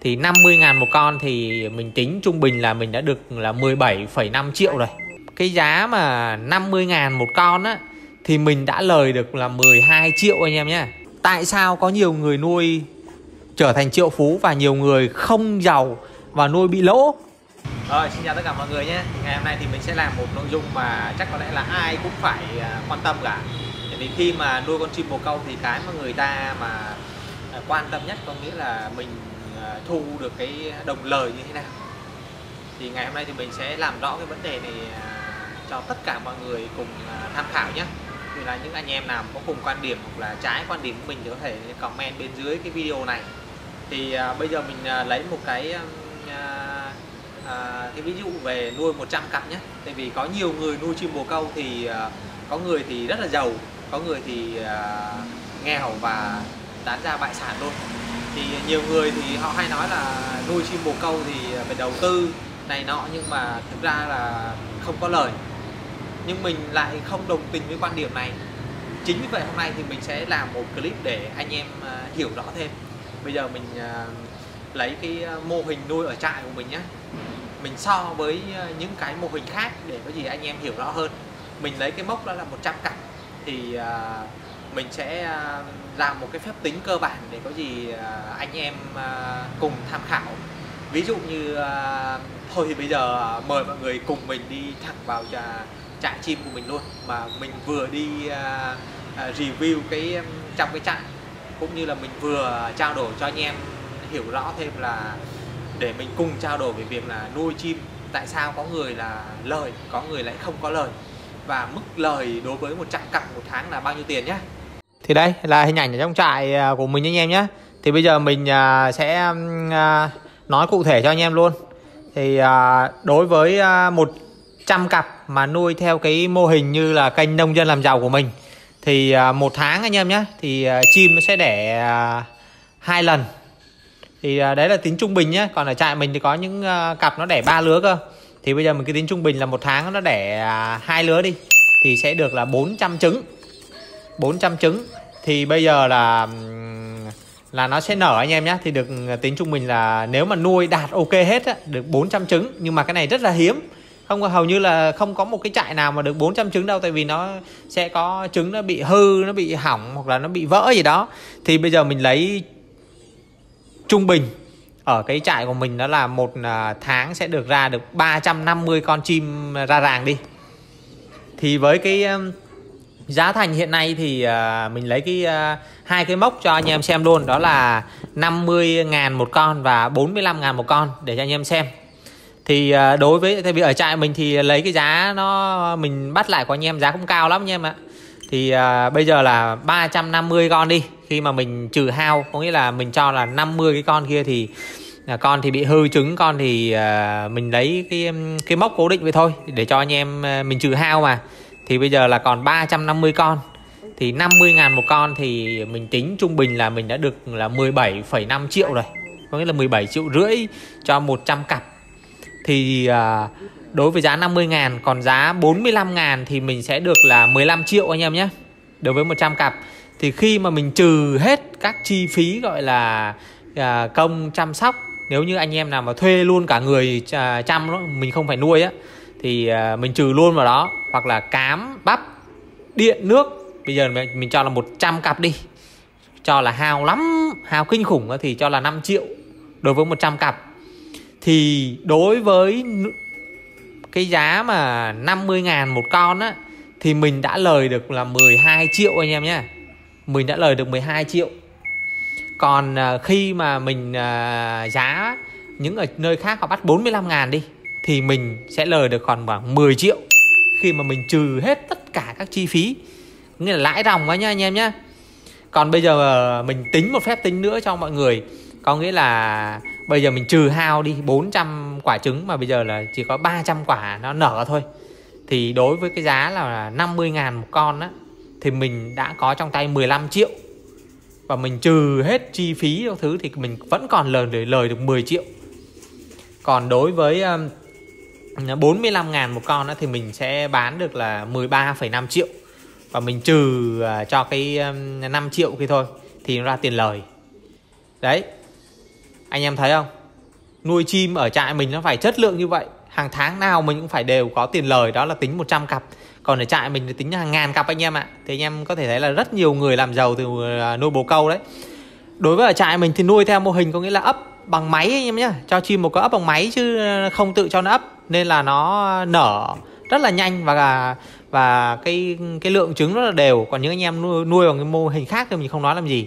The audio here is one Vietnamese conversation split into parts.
Thì 50.000 một con thì mình tính trung bình là mình đã được là 17,5 triệu rồi. Cái giá mà 50.000 một con á thì mình đã lời được là 12 triệu anh em nhé. Tại sao có nhiều người nuôi trở thành triệu phú và nhiều người không giàu và nuôi bị lỗ? Rồi, xin chào tất cả mọi người nhé. Ngày hôm nay thì mình sẽ làm một nội dung mà chắc có lẽ là ai cũng phải quan tâm cả. Vì khi mà nuôi con chim bồ câu thì cái mà người ta mà quan tâm nhất có nghĩa là mình thu được cái đồng lời như thế nào. Thì ngày hôm nay thì mình sẽ làm rõ cái vấn đề này cho tất cả mọi người cùng tham khảo nhé. Vì là những anh em nào có cùng quan điểm hoặc là trái quan điểm của mình thì có thể comment bên dưới cái video này. Thì bây giờ mình lấy một cái ví dụ về nuôi 100 cặp nhé. Tại vì có nhiều người nuôi chim bồ câu thì có người thì rất là giàu, có người thì nghèo và tán ra bại sản luôn. Thì nhiều người thì họ hay nói là nuôi chim bồ câu thì phải đầu tư này nọ, nhưng mà thực ra là không có lời. Nhưng mình lại không đồng tình với quan điểm này. Chính vì vậy hôm nay thì mình sẽ làm một clip để anh em hiểu rõ thêm. Bây giờ mình lấy cái mô hình nuôi ở trại của mình nhé, mình so với những cái mô hình khác để có gì anh em hiểu rõ hơn. Mình lấy cái mốc đó là 100 cặp thì mình sẽ làm một cái phép tính cơ bản để có gì anh em cùng tham khảo. Ví dụ như thôi thì bây giờ mời mọi người cùng mình đi thẳng vào trại chim của mình luôn, mà mình vừa đi review trong cái trại, cũng như là mình vừa trao đổi cho anh em hiểu rõ thêm là để mình cùng trao đổi về việc là nuôi chim tại sao có người là lời, có người lại không có lời, và mức lời đối với 100 cặp một tháng là bao nhiêu tiền nhé. Thì đây là hình ảnh ở trong trại của mình anh em nhé. Thì bây giờ mình sẽ nói cụ thể cho anh em luôn. Thì đối với 100 cặp mà nuôi theo cái mô hình như là kênh nông dân làm giàu của mình thì một tháng anh em nhé, thì chim nó sẽ đẻ 2 lần. Thì đấy là tính trung bình nhé. Còn ở trại mình thì có những cặp nó đẻ 3 lứa cơ. Thì bây giờ mình cứ tính trung bình là một tháng nó đẻ 2 lứa đi, thì sẽ được là 400 trứng. 400 trứng thì bây giờ là nó sẽ nở anh em nhé. Thì được tính trung bình là nếu mà nuôi đạt ok hết á, được 400 trứng. Nhưng mà cái này rất là hiếm, hầu như là không có một cái trại nào mà được 400 trứng đâu. Tại vì nó sẽ có trứng nó bị hư, nó bị hỏng hoặc là nó bị vỡ gì đó. Thì bây giờ mình lấy trung bình ở cái trại của mình đó là một tháng sẽ được ra được 350 con chim ra ràng đi. Thì với cái giá thành hiện nay thì mình lấy hai cái mốc cho anh em xem luôn. Đó là 50.000 một con và 45.000 một con để cho anh em xem. Thì đối với, tại vì ở trại mình thì lấy cái giá nó mình bắt lại của anh em giá cũng cao lắm anh em ạ. Thì bây giờ là 350 con đi. Khi mà mình trừ hao, có nghĩa là mình cho là 50 cái con kia thì con thì bị hư trứng, con thì mình lấy cái mốc cố định vậy thôi để cho anh em mình trừ hao mà. Thì bây giờ là còn 350 con. Thì 50.000 một con thì mình tính trung bình là mình đã được là 17,5 triệu rồi. Có nghĩa là 17,5 triệu cho 100 cặp. Thì đối với giá 50.000, còn giá 45.000 thì mình sẽ được là 15 triệu anh em nhé. Đối với 100 cặp. Thì khi mà mình trừ hết các chi phí gọi là công chăm sóc, nếu như anh em nào mà thuê luôn cả người chăm đó, mình không phải nuôi á, thì mình trừ luôn vào đó. Hoặc là cám, bắp, điện, nước. Bây giờ mình cho là 100 cặp đi, cho là hao lắm, hao kinh khủng thì cho là 5 triệu đối với 100 cặp. Thì đối với cái giá mà 50.000 một con á, thì mình đã lời được là 12 triệu anh em nhé. Mình đã lời được 12 triệu. Còn khi mà mình giá những ở nơi khác họ bắt 45.000 đi, thì mình sẽ lời được còn khoảng 10 triệu. Khi mà mình trừ hết tất cả các chi phí, nghĩa là lãi ròng quá nha anh em nhé. Còn bây giờ mình tính một phép tính nữa cho mọi người. Có nghĩa là bây giờ mình trừ hao đi 400 quả trứng, mà bây giờ là chỉ có 300 quả nó nở thôi. Thì đối với cái giá là 50.000 một con á, thì mình đã có trong tay 15 triệu. Và mình trừ hết chi phí các thứ thì mình vẫn còn lời được 10 triệu. Còn đối với 45.000 một con á, thì mình sẽ bán được là 13,5 triệu. Và mình trừ cho cái 5 triệu kia thôi thì nó ra tiền lời. Đấy. Anh em thấy không? Nuôi chim ở trại mình nó phải chất lượng như vậy. Hàng tháng nào mình cũng phải đều có tiền lời, đó là tính 100 cặp. Còn ở trại mình thì tính hàng ngàn cặp anh em ạ. Thì anh em có thể thấy là rất nhiều người làm giàu từ nuôi bồ câu đấy. Đối với ở trại mình thì nuôi theo mô hình có nghĩa là ấp bằng máy anh em nhé. Cho chim bồ câu ấp bằng máy chứ không tự cho nó ấp. Nên là nó nở rất là nhanh và cái lượng trứng rất là đều. Còn những anh em nuôi bằng cái mô hình khác thì mình không nói làm gì.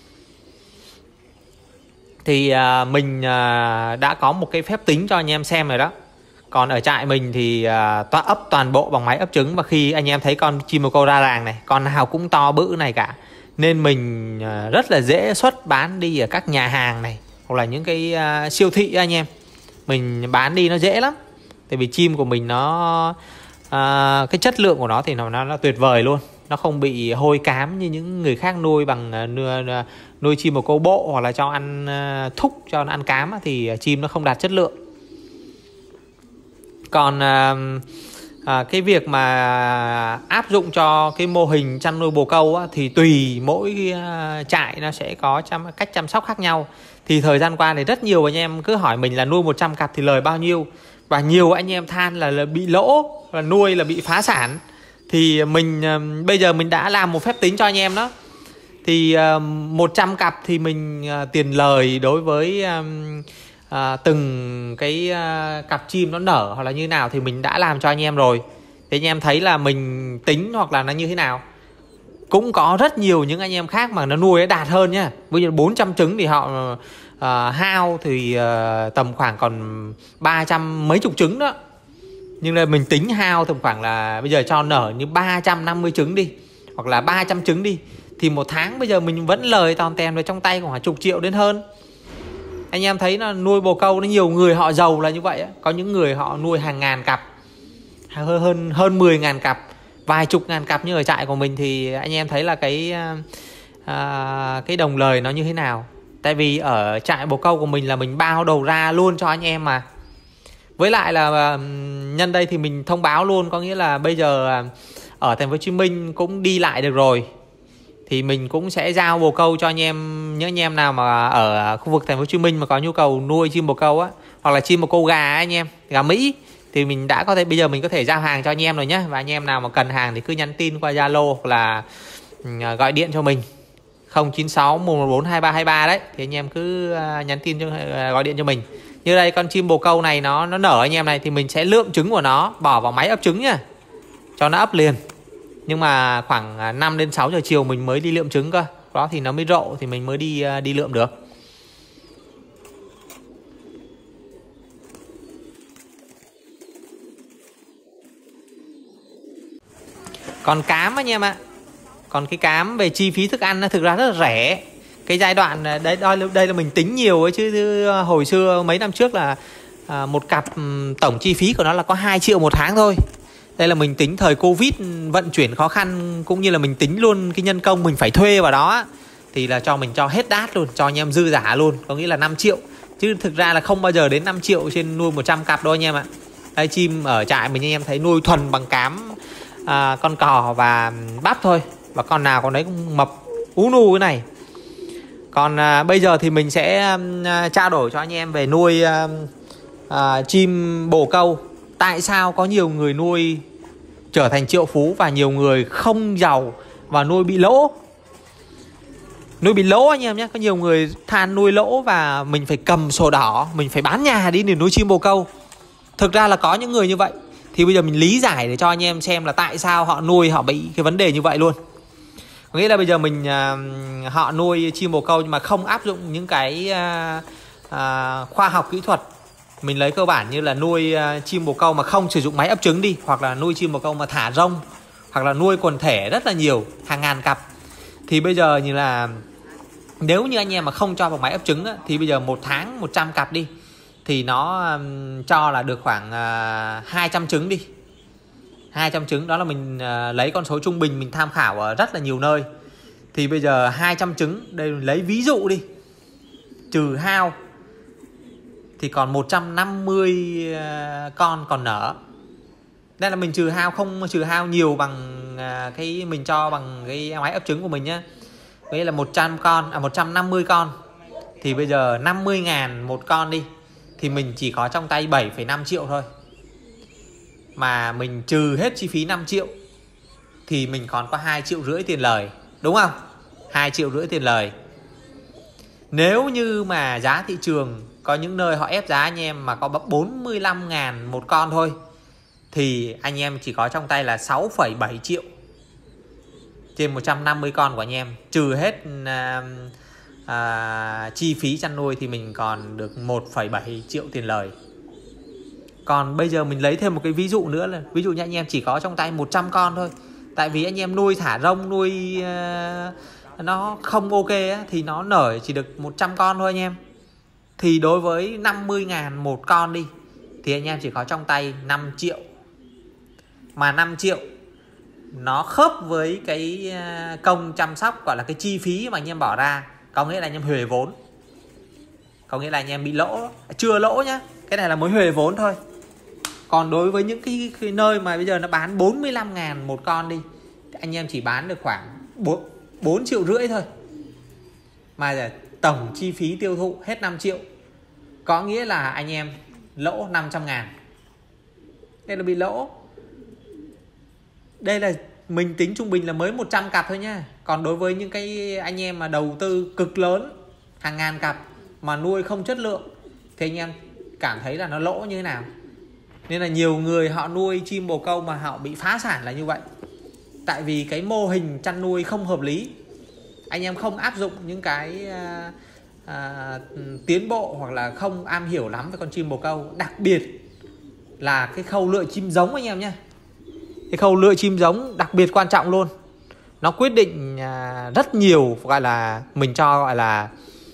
Thì mình đã có một cái phép tính cho anh em xem rồi đó. Còn ở trại mình thì ấp toàn bộ bằng máy ấp trứng. Và khi anh em thấy con chim bồ câu ra làng này, con nào cũng to bự này cả, nên mình rất là dễ xuất bán đi ở các nhà hàng này, hoặc là những cái siêu thị anh em. Mình bán đi nó dễ lắm. Tại vì chim của mình nó cái chất lượng của nó thì nó tuyệt vời luôn. Nó không bị hôi cám như những người khác nuôi bằng nuôi chim bồ câu bộ, hoặc là cho ăn thúc, cho nó ăn cám thì chim nó không đạt chất lượng. Còn cái việc mà áp dụng cho cái mô hình chăn nuôi bồ câu thì tùy mỗi trại nó sẽ có cách chăm sóc khác nhau. Thì thời gian qua thì rất nhiều anh em cứ hỏi mình là nuôi 100 cặp thì lời bao nhiêu. Và nhiều anh em than là bị lỗ, là nuôi là bị phá sản. Thì mình bây giờ mình đã làm một phép tính cho anh em đó. Thì 100 cặp thì mình tiền lời đối với từng cái cặp chim nó nở hoặc là như nào thì mình đã làm cho anh em rồi. Thì anh em thấy là mình tính hoặc là nó như thế nào. Cũng có rất nhiều những anh em khác mà nó nuôi đạt hơn nhá. Ví dụ 400 trứng thì họ hao thì tầm khoảng còn 300 mấy chục trứng đó. Nhưng là mình tính hao tầm khoảng là bây giờ cho nở như 350 trứng đi, hoặc là 300 trứng đi, thì một tháng bây giờ mình vẫn lời tòn tèn vào trong tay khoảng chục triệu đến hơn. Anh em thấy nó nuôi bồ câu nó nhiều người họ giàu là như vậy á. Có những người họ nuôi hàng ngàn cặp, hơn 10.000 cặp, vài chục ngàn cặp như ở trại của mình, thì anh em thấy là cái đồng lời nó như thế nào. Tại vì ở trại bồ câu của mình là mình bao đầu ra luôn cho anh em mà. Với lại là nhân đây thì mình thông báo luôn, có nghĩa là bây giờ ở thành phố Hồ Chí Minh cũng đi lại được rồi, thì mình cũng sẽ giao bồ câu cho anh em, những anh em nào mà ở khu vực thành phố Hồ Chí Minh mà có nhu cầu nuôi chim bồ câu á, hoặc là chim bồ câu gà anh em, gà Mỹ, thì mình đã có thể bây giờ mình có thể giao hàng cho anh em rồi nhé. Và anh em nào mà cần hàng thì cứ nhắn tin qua Zalo hoặc là gọi điện cho mình 096 114 2323 đấy, thì anh em cứ nhắn tin gọi điện cho mình. Như đây con chim bồ câu này nó nở anh em này, thì mình sẽ lượm trứng của nó bỏ vào máy ấp trứng nhá, cho nó ấp liền. Nhưng mà khoảng 5 đến 6 giờ chiều mình mới đi lượm trứng cơ. Đó thì nó mới rộ thì mình mới đi lượm được. Còn cám anh em ạ. Còn cái cám về chi phí thức ăn nó thực ra rất là rẻ. Cái giai đoạn đây là mình tính nhiều ấy, chứ hồi xưa mấy năm trước là một cặp tổng chi phí của nó là có 2 triệu một tháng thôi. Đây là mình tính thời Covid vận chuyển khó khăn, cũng như là mình tính luôn cái nhân công mình phải thuê vào đó, thì là mình cho hết đát luôn, cho anh em dư giả luôn, có nghĩa là 5 triệu. Chứ thực ra là không bao giờ đến 5 triệu trên nuôi 100 cặp đâu anh em ạ. Đây chim ở trại mình anh em thấy nuôi thuần bằng cám, con cò và bắp thôi. Và con nào con đấy cũng mập ú nu cái này. Còn bây giờ thì mình sẽ trao đổi cho anh em về nuôi chim bồ câu. Tại sao có nhiều người nuôi trở thành triệu phú và nhiều người không giàu và nuôi bị lỗ? Nuôi bị lỗ anh em nhé. Có nhiều người than nuôi lỗ và mình phải cầm sổ đỏ, mình phải bán nhà đi để nuôi chim bồ câu. Thực ra là có những người như vậy. Thì bây giờ mình lý giải để cho anh em xem là tại sao họ nuôi họ bị cái vấn đề như vậy luôn. Có nghĩa là bây giờ họ nuôi chim bồ câu nhưng mà không áp dụng những cái khoa học kỹ thuật. Mình lấy cơ bản như là nuôi chim bồ câu mà không sử dụng máy ấp trứng đi, hoặc là nuôi chim bồ câu mà thả rông, hoặc là nuôi quần thể rất là nhiều, hàng ngàn cặp. Thì bây giờ như là nếu như anh em mà không cho vào máy ấp trứng thì bây giờ một tháng 100 cặp đi, thì nó cho là được khoảng 200 trứng đi. 200 trứng đó là mình lấy con số trung bình mình tham khảo ở rất là nhiều nơi. Thì bây giờ 200 trứng, đây lấy ví dụ đi, trừ hao thì còn 150 con còn nở. Đây là mình trừ hao, không trừ hao nhiều bằng cái mình cho bằng cái máy ấp trứng của mình nhá. Đây là 150 con. thì bây giờ 50.000 một con đi, thì mình chỉ có trong tay 7,5 triệu thôi. Mà mình trừ hết chi phí 5 triệu thì mình còn có 2,5 triệu tiền lời, đúng không? 2,5 triệu tiền lời. Nếu như mà giá thị trường có những nơi họ ép giá anh em mà có 45.000 một con thôi, thì anh em chỉ có trong tay là 6,7 triệu trên 150 con của anh em. Trừ hết chi phí chăn nuôi thì mình còn được 1,7 triệu tiền lời. Còn bây giờ mình lấy thêm một cái ví dụ nữa là, ví dụ như anh em chỉ có trong tay 100 con thôi. Tại vì anh em nuôi thả rông, nuôi nó không ok á, thì nó nở chỉ được 100 con thôi anh em. Thì đối với 50.000 một con đi, thì anh em chỉ có trong tay 5 triệu. Mà 5 triệu nó khớp với cái công chăm sóc, gọi là cái chi phí mà anh em bỏ ra. Có nghĩa là anh em huề vốn, có nghĩa là anh em bị lỗ, chưa lỗ nhá, cái này là mới huề vốn thôi. Còn đối với những cái nơi mà bây giờ nó bán 45.000 một con đi, anh em chỉ bán được khoảng 4,5 triệu thôi. Mà tổng chi phí tiêu thụ hết 5 triệu. Có nghĩa là anh em lỗ 500.000. Đây là bị lỗ. Đây là mình tính trung bình là mới 100 cặp thôi nhá. Còn đối với những cái anh em mà đầu tư cực lớn, hàng ngàn cặp mà nuôi không chất lượng, thì anh em cảm thấy là nó lỗ như thế nào. Nên là nhiều người họ nuôi chim bồ câu mà họ bị phá sản là như vậy. Tại vì cái mô hình chăn nuôi không hợp lý. Anh em không áp dụng những cái tiến bộ, hoặc là không am hiểu lắm về con chim bồ câu. Đặc biệt là cái khâu lựa chim giống anh em nhé. Cái khâu lựa chim giống đặc biệt quan trọng luôn. Nó quyết định rất nhiều, gọi là mình cho gọi là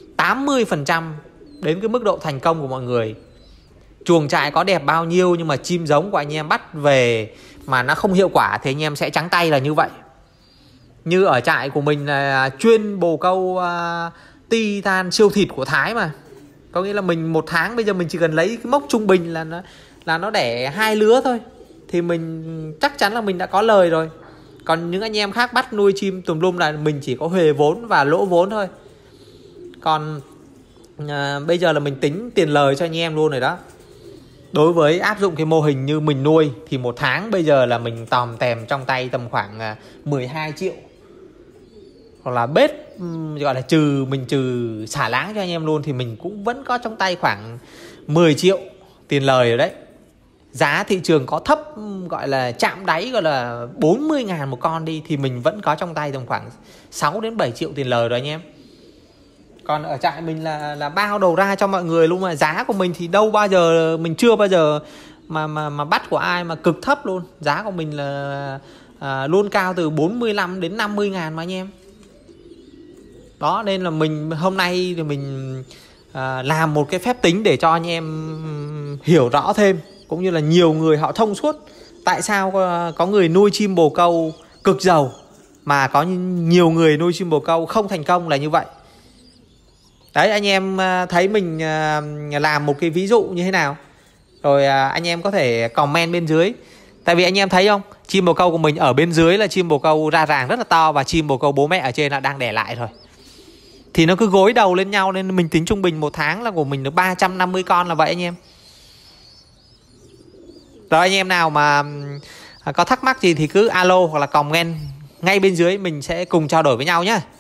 80% đến cái mức độ thành công của mọi người. Chuồng trại có đẹp bao nhiêu nhưng mà chim giống của anh em bắt về mà nó không hiệu quả thì anh em sẽ trắng tay là như vậy. Như ở trại của mình là chuyên bồ câu Titan siêu thịt của Thái mà. Có nghĩa là mình một tháng bây giờ mình chỉ cần lấy cái mốc trung bình là nó đẻ 2 lứa thôi, thì mình chắc chắn là mình đã có lời rồi. Còn những anh em khác bắt nuôi chim tùm lum là mình chỉ có huề vốn và lỗ vốn thôi. Còn bây giờ là mình tính tiền lời cho anh em luôn rồi đó. Đối với áp dụng cái mô hình như mình nuôi thì một tháng bây giờ là mình tòm tèm trong tay tầm khoảng 12 triệu. Hoặc là bết gọi là mình trừ xả láng cho anh em luôn, thì mình cũng vẫn có trong tay khoảng 10 triệu tiền lời rồi đấy. Giá thị trường có thấp, gọi là chạm đáy, gọi là 40.000 một con đi, thì mình vẫn có trong tay tầm khoảng 6 đến 7 triệu tiền lời rồi anh em. Còn ở trại mình là bao đầu ra cho mọi người luôn, mà giá của mình thì đâu bao giờ, mình chưa bao giờ mà bắt của ai mà cực thấp luôn. Giá của mình là luôn cao từ 45 đến 50.000 mà anh em. Đó, nên là mình hôm nay thì mình làm một cái phép tính để cho anh em hiểu rõ thêm, cũng như là nhiều người họ thông suốt tại sao có người nuôi chim bồ câu cực giàu mà có nhiều người nuôi chim bồ câu không thành công là như vậy. Đấy, anh em thấy mình làm một cái ví dụ như thế nào, rồi anh em có thể comment bên dưới. Tại vì anh em thấy không, chim bồ câu của mình ở bên dưới là chim bồ câu ra ràng rất là to, và chim bồ câu bố mẹ ở trên là đang đẻ lại rồi. Thì nó cứ gối đầu lên nhau, nên mình tính trung bình một tháng là của mình được 350 con là vậy anh em. Rồi anh em nào mà có thắc mắc gì thì cứ alo hoặc là comment ngay bên dưới, mình sẽ cùng trao đổi với nhau nhé.